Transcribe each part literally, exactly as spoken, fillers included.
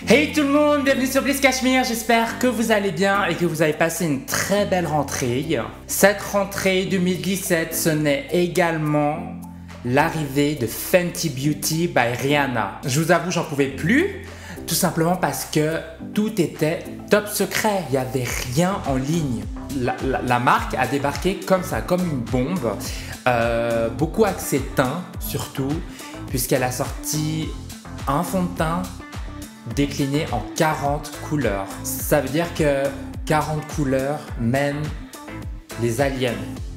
Hey tout le monde, bienvenue sur Bliss Cashmere, j'espère que vous allez bien et que vous avez passé une très belle rentrée. Cette rentrée deux mille dix-sept, ce n'est également l'arrivée de Fenty Beauty by Rihanna. Je vous avoue, j'en pouvais plus, tout simplement parce que tout était top secret, il n'y avait rien en ligne. La, la, la marque a débarqué comme ça, comme une bombe, euh, beaucoup axé teint surtout, puisqu'elle a sorti un fond de teint décliné en quarante couleurs. Ça veut dire que quarante couleurs mènent les aliens.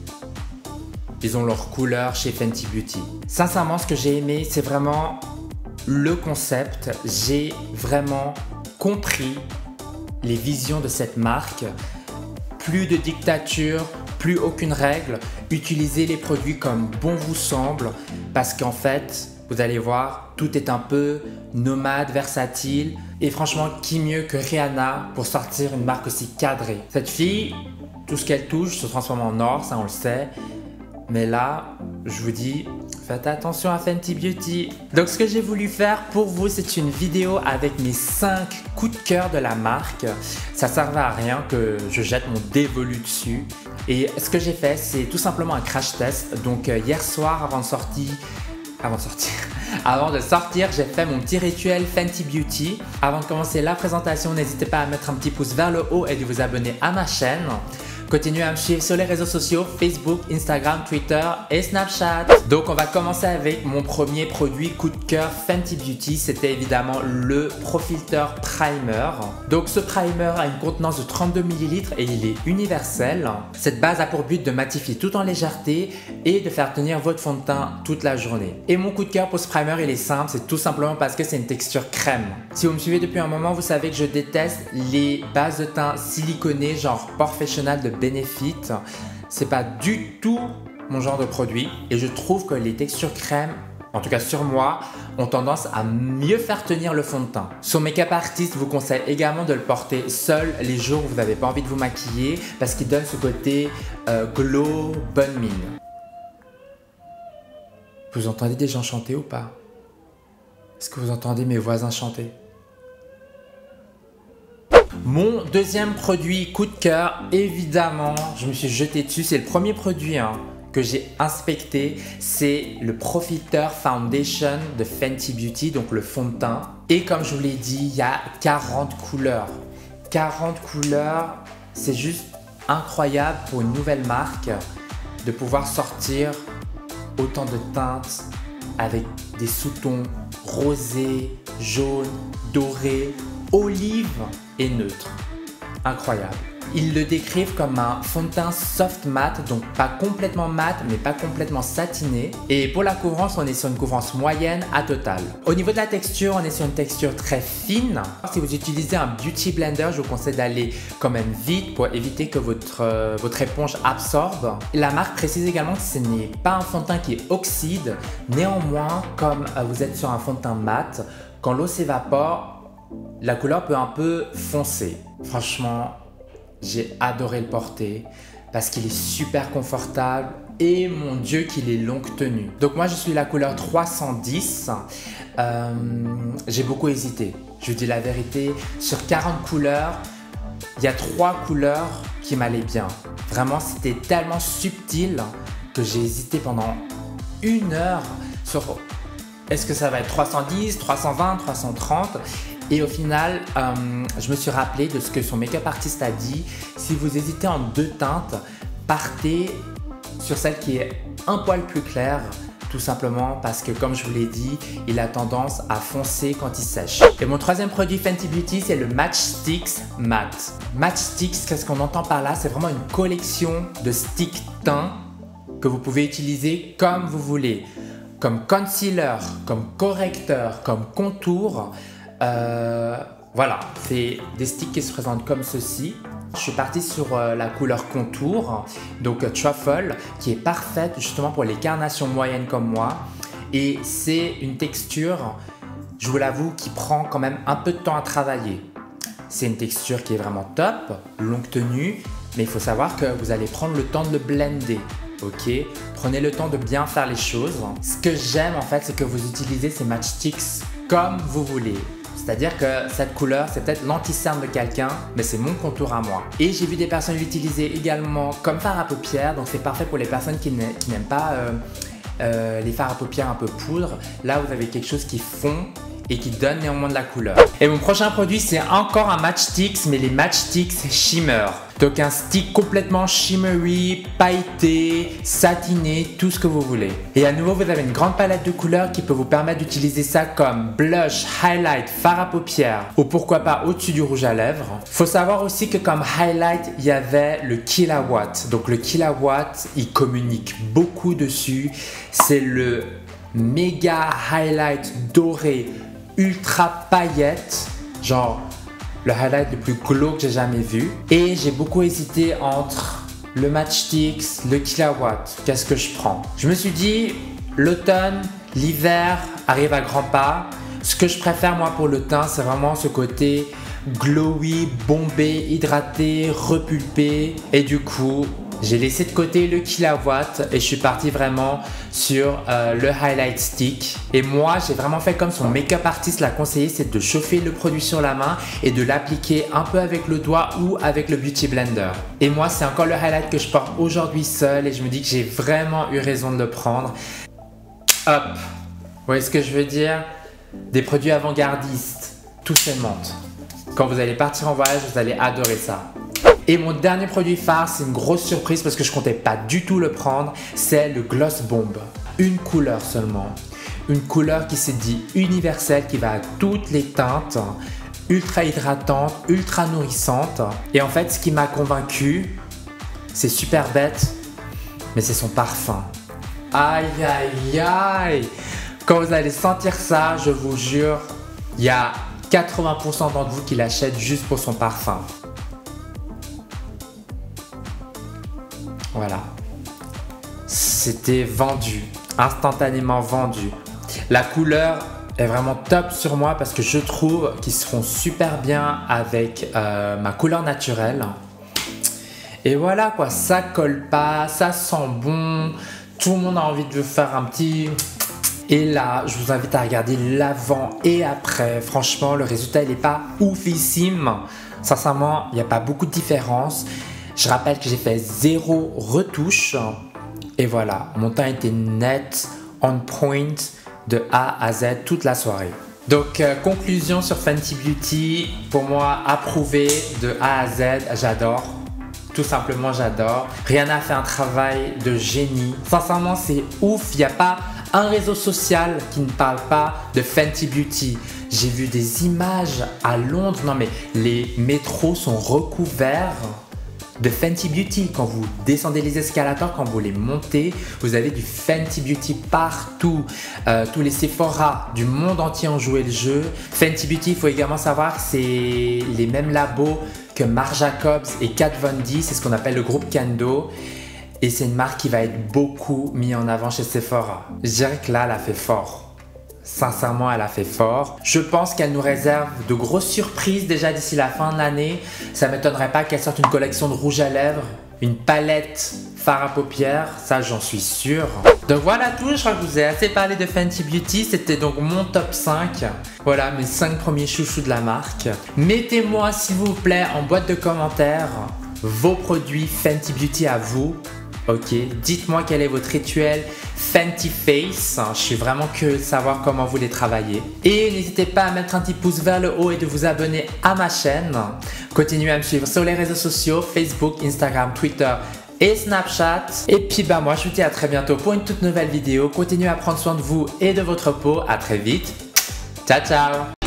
Ils ont leurs couleurs chez Fenty Beauty. Sincèrement, ce que j'ai aimé, c'est vraiment le concept. J'ai vraiment compris les visions de cette marque. Plus de dictature, plus aucune règle. Utilisez les produits comme bon vous semble, parce qu'en fait, vous allez voir, tout est un peu nomade, versatile. Et franchement, qui mieux que Rihanna pour sortir une marque aussi cadrée? Cette fille, tout ce qu'elle touche se transforme en or, ça on le sait. Mais là, je vous dis, faites attention à Fenty Beauty. Donc ce que j'ai voulu faire pour vous, c'est une vidéo avec mes cinq coups de cœur de la marque. Ça ne servait à rien que je jette mon dévolu dessus. Et ce que j'ai fait, c'est tout simplement un crash test. Donc euh, hier soir, avant de sortir, Avant de sortir, avant de sortir, j'ai fait mon petit rituel Fenty Beauty. Avant de commencer la présentation, n'hésitez pas à mettre un petit pouce vers le haut et de vous abonner à ma chaîne. Continuez à me suivre sur les réseaux sociaux, Facebook, Instagram, Twitter et Snapchat. Donc on va commencer avec mon premier produit coup de cœur Fenty Beauty. C'était évidemment le Pro Filter Primer. Donc ce primer a une contenance de trente-deux millilitres et il est universel. Cette base a pour but de matifier tout en légèreté et de faire tenir votre fond de teint toute la journée. Et mon coup de cœur pour ce primer, il est simple, c'est tout simplement parce que c'est une texture crème. Si vous me suivez depuis un moment, vous savez que je déteste les bases de teint siliconées genre Professional de Benefit. C'est pas du tout mon genre de produit et je trouve que les textures crème, en tout cas sur moi, ont tendance à mieux faire tenir le fond de teint. Son make-up artist vous conseille également de le porter seul les jours où vous n'avez pas envie de vous maquiller parce qu'il donne ce côté euh, glow, bonne mine. Vous entendez des gens chanter ou pas? Est-ce que vous entendez mes voisins chanter? Mon deuxième produit coup de cœur, évidemment, je me suis jeté dessus. C'est le premier produit hein, que j'ai inspecté. C'est le Pro Filter Foundation de Fenty Beauty, donc le fond de teint. Et comme je vous l'ai dit, il y a quarante couleurs. quarante couleurs, c'est juste incroyable pour une nouvelle marque de pouvoir sortir autant de teintes avec des sous-tons rosés, jaunes, dorés, olive et neutre. Incroyable. Ils le décrivent comme un fond de teint soft matte, donc pas complètement mat, mais pas complètement satiné. Et pour la couvrance, on est sur une couvrance moyenne à totale. Au niveau de la texture, on est sur une texture très fine. Si vous utilisez un beauty blender, je vous conseille d'aller quand même vite pour éviter que votre, euh, votre éponge absorbe. La marque précise également que ce n'est pas un fond de teint qui oxyde. Néanmoins, comme euh, vous êtes sur un fond de teint mat, quand l'eau s'évapore, la couleur peut un peu foncer. Franchement, j'ai adoré le porter parce qu'il est super confortable et mon Dieu qu'il est longue tenue. Donc moi je suis la couleur trois cent dix. Euh, j'ai beaucoup hésité. Je vous dis la vérité, sur quarante couleurs, il y a trois couleurs qui m'allaient bien. Vraiment, c'était tellement subtil que j'ai hésité pendant une heure sur est-ce que ça va être trois cent dix, trois cent vingt, trois cent trente. Et au final, euh, je me suis rappelé de ce que son make-up artist a dit. Si vous hésitez en deux teintes, partez sur celle qui est un poil plus claire, tout simplement parce que comme je vous l'ai dit, il a tendance à foncer quand il sèche. Et mon troisième produit Fenty Beauty, c'est le Match Stix Matte. Match Stix, qu'est-ce qu'on entend par là? C'est vraiment une collection de sticks teints que vous pouvez utiliser comme vous voulez. Comme concealer, comme correcteur, comme contour. Euh, voilà, c'est des sticks qui se présentent comme ceci. Je suis parti sur euh, la couleur contour, donc euh, Truffle, qui est parfaite justement pour les carnations moyennes comme moi. Et c'est une texture, je vous l'avoue, qui prend quand même un peu de temps à travailler. C'est une texture qui est vraiment top, longue tenue, mais il faut savoir que vous allez prendre le temps de le blender. Ok, prenez le temps de bien faire les choses. Ce que j'aime en fait, c'est que vous utilisez ces matchsticks comme vous voulez. C'est-à-dire que cette couleur, c'est peut-être l'anti-cerne de quelqu'un, mais c'est mon contour à moi. Et j'ai vu des personnes l'utiliser également comme fard à paupières, donc c'est parfait pour les personnes qui n'aiment pas euh, euh, les fards à paupières un peu poudre. Là, vous avez quelque chose qui fond et qui donne néanmoins de la couleur. Et mon prochain produit, c'est encore un Matchstix, mais les Matchstix Shimmer. Donc un stick complètement shimmery, pailleté, satiné, tout ce que vous voulez. Et à nouveau, vous avez une grande palette de couleurs qui peut vous permettre d'utiliser ça comme blush, highlight, fard à paupières ou pourquoi pas au-dessus du rouge à lèvres. Faut savoir aussi que comme highlight, il y avait le Killawatt. Donc le Killawatt, il communique beaucoup dessus. C'est le méga highlight doré, ultra paillette, genre le highlight le plus glow que j'ai jamais vu. Et j'ai beaucoup hésité entre le Matchstix, le Killawatt. Qu'est-ce que je prends? Je me suis dit, l'automne, l'hiver arrive à grands pas. Ce que je préfère moi pour le teint, c'est vraiment ce côté glowy, bombé, hydraté, repulpé. Et du coup, j'ai laissé de côté le Killawatt et je suis parti vraiment sur euh, le highlight stick. Et moi, j'ai vraiment fait comme son make-up artiste l'a conseillé, c'est de chauffer le produit sur la main et de l'appliquer un peu avec le doigt ou avec le Beauty Blender. Et moi, c'est encore le highlight que je porte aujourd'hui seul et je me dis que j'ai vraiment eu raison de le prendre. Hop! Vous voyez ce que je veux dire? Des produits avant-gardistes, tous ces menthes. Quand vous allez partir en voyage, vous allez adorer ça. Et mon dernier produit phare, c'est une grosse surprise parce que je comptais pas du tout le prendre, c'est le Gloss Bomb. Une couleur seulement. Une couleur qui se dit universelle, qui va à toutes les teintes, ultra hydratante, ultra nourrissante. Et en fait, ce qui m'a convaincu, c'est super bête, mais c'est son parfum. Aïe aïe aïe! Quand vous allez sentir ça, je vous jure, il y a quatre-vingts pour cent d'entre vous qui l'achètent juste pour son parfum. Voilà, c'était vendu, instantanément vendu. La couleur est vraiment top sur moi parce que je trouve qu'ils seront super bien avec euh, ma couleur naturelle. Et voilà quoi, ça colle pas, ça sent bon, tout le monde a envie de faire un petit... Et là, je vous invite à regarder l'avant et après. Franchement, le résultat, il n'est pas oufissime. Sincèrement, il n'y a pas beaucoup de différence. Je rappelle que j'ai fait zéro retouche et voilà, mon teint était net, on point, de A à Z toute la soirée. Donc euh, conclusion sur Fenty Beauty, pour moi approuvé de A à Z, j'adore. Tout simplement j'adore. Rihanna a fait un travail de génie. Sincèrement c'est ouf, il n'y a pas un réseau social qui ne parle pas de Fenty Beauty. J'ai vu des images à Londres, non mais les métros sont recouverts de Fenty Beauty. Quand vous descendez les escalators, quand vous les montez, vous avez du Fenty Beauty partout. Euh, tous les Sephora du monde entier ont joué le jeu. Fenty Beauty, il faut également savoir que c'est les mêmes labos que Marc Jacobs et Kat Von D. C'est ce qu'on appelle le groupe Kendo. Et c'est une marque qui va être beaucoup mise en avant chez Sephora. Je dirais que là, elle a fait fort. Sincèrement, elle a fait fort. Je pense qu'elle nous réserve de grosses surprises déjà d'ici la fin de l'année. Ça ne m'étonnerait pas qu'elle sorte une collection de rouge à lèvres, une palette fard à paupières, ça j'en suis sûr. Donc voilà tout, je crois que je vous ai assez parlé de Fenty Beauty. C'était donc mon top cinq. Voilà mes cinq premiers chouchous de la marque. Mettez-moi s'il vous plaît en boîte de commentaires vos produits Fenty Beauty à vous. Ok, dites-moi quel est votre rituel Fenty Face. Je suis vraiment curieux de savoir comment vous les travaillez. Et n'hésitez pas à mettre un petit pouce vers le haut et de vous abonner à ma chaîne. Continuez à me suivre sur les réseaux sociaux, Facebook, Instagram, Twitter et Snapchat. Et puis bah moi je vous dis à très bientôt pour une toute nouvelle vidéo. Continuez à prendre soin de vous et de votre peau. À très vite. Ciao ciao.